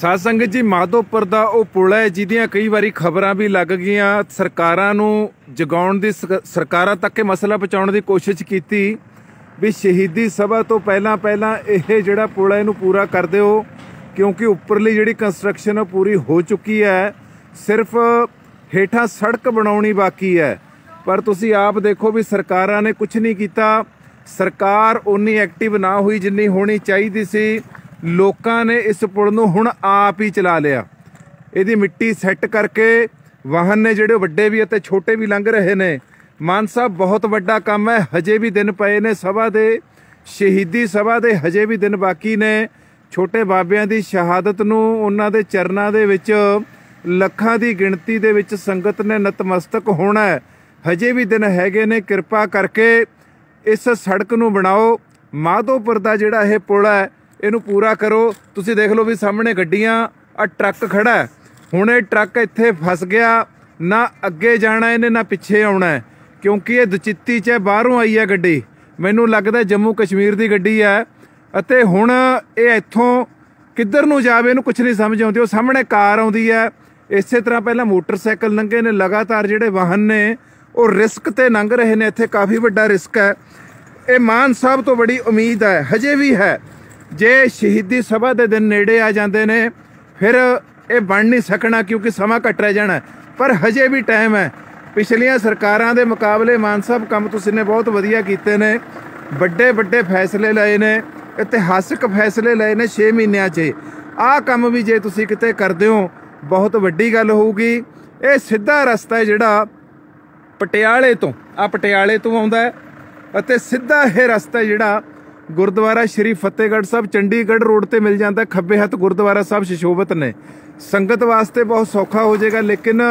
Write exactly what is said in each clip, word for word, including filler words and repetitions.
साध संगत जी, माधोपुर का वो पुल है जिहदियां कई बारी खबरां भी लग गईयां। सरकारां नूं जगाउण दी सरकारां तक ये मसला पहुँचाउण दी कोशिश कीती भी शहीदी सभा तो पहलां पहलां इह जिहड़ा पुल है इहनूं पूरा कर दिओ, क्योंकि उपरली जिहड़ी कंस्ट्रक्शन पूरी हो चुकी है, सिर्फ हेठां सड़क बनाउणी बाकी है। पर तुसीं आप देखो भी सरकारां ने कुछ नहीं कीता। सरकार उन्नी एक्टिव ना हुई जिन्नी होनी चाहिदी सी। लोकां ने इस पुल नूं हुण आप ही चला लिया। इहदी मिट्टी सैट करके वाहन ने जिहड़े वड्डे भी अते छोटे भी लंघ रहे ने। मान साहब, बहुत वड्डा काम है। हजे भी दिन पए ने सभा दे, शहीदी सभा दे हजे भी दिन बाकी ने। छोटे बाबियां दी शहादत नूं उन्हां दे चरनां दे विच ਲੱਖਾਂ ਦੀ ਗਿਣਤੀ ਦੇ ਵਿੱਚ ਸੰਗਤ ਨੇ ਨਤਮਸਤਕ ਹੋਣਾ ਹੈ। ਹਜੇ ਵੀ ਦਿਨ ਹੈਗੇ ਨੇ। ਕਿਰਪਾ ਕਰਕੇ ਇਸ ਸੜਕ ਨੂੰ ਬਣਾਓ। ਮਾਧੋਪੁਰ ਦਾ ਜਿਹੜਾ ਇਹ ਪੁਲ ਹੈ ਇਹਨੂੰ ਪੂਰਾ ਕਰੋ। ਤੁਸੀਂ ਦੇਖ ਲਓ ਵੀ ਸਾਹਮਣੇ ਗੱਡੀਆਂ, ਆ ਟਰੱਕ ਖੜਾ ਹੈ। ਹੁਣ ਇਹ ਟਰੱਕ ਇੱਥੇ ਫਸ ਗਿਆ, ਨਾ ਅੱਗੇ ਜਾਣਾ ਇਹਨੇ ਨਾ ਪਿੱਛੇ ਆਉਣਾ, ਕਿਉਂਕਿ ਇਹ ਦਚਿੱਤੀ 'ਚ ਬਾਹਰੋਂ ਆਈ ਹੈ ਗੱਡੀ। ਮੈਨੂੰ ਲੱਗਦਾ ਜੰਮੂ ਕਸ਼ਮੀਰ ਦੀ ਗੱਡੀ ਹੈ ਅਤੇ ਹੁਣ ਇਹ ਇੱਥੋਂ ਕਿੱਧਰ ਨੂੰ ਜਾਵੇ ਇਹਨੂੰ ਕੁਛ ਨਹੀਂ ਸਮਝ ਆਉਂਦੀ। ਉਹ ਸਾਹਮਣੇ ਕਾਰ ਆਉਂਦੀ ਹੈ। ਇਸੇ ਤਰ੍ਹਾਂ ਪਹਿਲਾਂ ਮੋਟਰਸਾਈਕਲ ਲੰਘੇ ਨੇ। ਲਗਾਤਾਰ ਜਿਹੜੇ ਵਾਹਨ ਨੇ ਉਹ ਰਿਸਕ ਤੇ ਲੰਘ ਰਹੇ ਨੇ। ਇੱਥੇ ਕਾਫੀ ਵੱਡਾ ਰਿਸਕ ਹੈ। ਇਹ ਮਾਨ ਸਾਹਿਬ ਤੋਂ ਬੜੀ ਉਮੀਦ ਹੈ, ਹਜੇ ਵੀ ਹੈ। ਜੇ ਸ਼ਹੀਦੀ ਸਭਾ ਦੇ ਦਿਨ ਨੇੜੇ ਆ ਜਾਂਦੇ ਨੇ ਫਿਰ ਇਹ ਬਣ ਨਹੀਂ ਸਕਣਾ, ਕਿਉਂਕਿ ਸਮਾਂ ਘੱਟ ਰਹਿ ਜਾਣਾ। ਪਰ ਹਜੇ ਵੀ ਟਾਈਮ ਹੈ। ਪਿਛਲੀਆਂ ਸਰਕਾਰਾਂ ਦੇ ਮੁਕਾਬਲੇ ਮਾਨ ਸਾਹਿਬ ਕੰਮ ਤੁਸੀਂ ਨੇ ਬਹੁਤ ਵਧੀਆ ਕੀਤੇ ਨੇ। ਵੱਡੇ ਵੱਡੇ ਫੈਸਲੇ ਲਏ ਨੇ, ਇਤਿਹਾਸਕ ਫੈਸਲੇ ਲਏ ਨੇ ਛੇ ਮਹੀਨਿਆਂ 'ਚ। ਆਹ ਕੰਮ ਵੀ ਜੇ ਤੁਸੀਂ ਕਿਤੇ ਕਰਦੇ ਹੋ बहुत वड्डी गल होगी। ये सीधा रस्ता है जिहड़ा पटियाले तो आ पटियाले तो आउंदा है अते सीधा ये रस्ता जिहड़ा गुरुद्वारा श्री फतेहगढ़ साहब चंडीगढ़ रोड ते मिल जाता। खब्बे हत्थ गुरुद्वारा साहब सुशोभित ने। संगत वास्ते बहुत सौखा हो जाएगा। लेकिन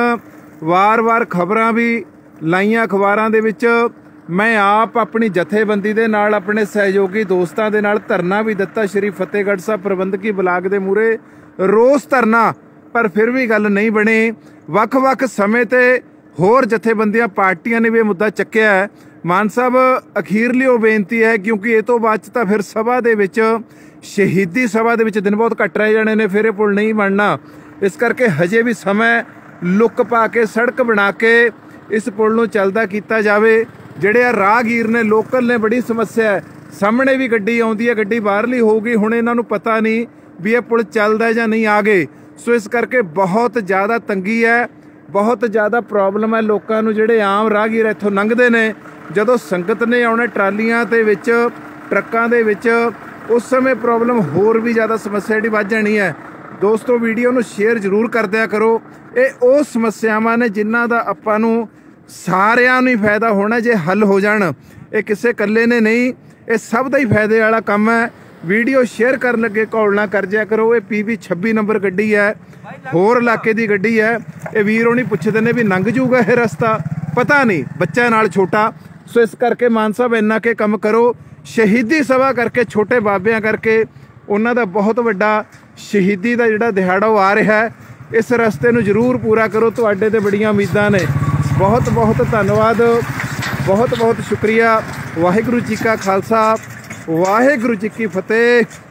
वार वार खबरां भी लाइयां अखबारां दे विच। मैं आप अपनी जथेबंदी दे नाल अपने सहयोगी दोस्तां दे नाल धरना भी दिता श्री फतेहगढ़ साहब प्रबंधकी ब्लाक दे मूहरे, रोज़ धरना। पर फिर भी गल नहीं बनी। वख वख समय ते होर जथेबंदियां पार्टियां ने भी ये मुद्दा चक्किया है। मान साहब, अखीरली वो बेनती है, क्योंकि ये तो बाद तो फिर सभा दे विच शहीदी सभा दे विच दिन बहुत घट रह जाने ने, फिर ये पुल नहीं बनना। इस करके हजे भी समय लुक पा के सड़क बना के इस पुल नूं चलदा कीता जावे। जिहड़े आ राहगीर ने, लोकल ने, बड़ी समस्या है। सामने भी गड्डी आउंदी है, गड्डी बाहरली होगी। हुण इन्हां नूं पता नहीं भी ये पुल चलदा जां नहीं आगे। सो इस करके बहुत ज़्यादा तंगी है, बहुत ज़्यादा प्रॉब्लम है लोगों को। जिहड़े आम राहगीर इत्थों लंघदे ने, जदों संगत ने आउणे ट्रालियां ते विच, ट्रक्कां दे विच, उस समय प्रॉब्लम होर भी ज़्यादा समस्या जिहड़ी वध जानी है। दोस्तों, वीडियो नूं शेयर जरूर कर दिया करो। ये वो समस्यावां ने जिन्हां दा आपां नूं सारिआं नूं ही फायदा होना जे हल हो जाण। ये किसी कल्ले ने नहीं, ये सब दा ही फायदे वाला काम है। वीडियो शेयर कर लगे कॉल ना कर जाया करो। ये पी बी छब्बी नंबर गड्डी है, होर इलाके की गड्डी है। ये वीर होनी पुछदे ने भी लंघ जूगा ये रस्ता, पता नहीं, बच्चा नाल छोटा। सो इस करके मान साहब इन्ना के काम करो। शहीदी सभा करके, छोटे बाबियां करके उन्हां दा बहुत वड्डा शहीदी का जिहड़ा दिहाड़ा आ रहा है। इस रस्ते नूं जरूर पूरा करो। तुहाडे ते बड़ियां उम्मीदां ने। बहुत बहुत धन्नवाद, बहुत बहुत शुक्रिया। वाहिगुरू जी का खालसा, वाहिगुरू जी की फतेह।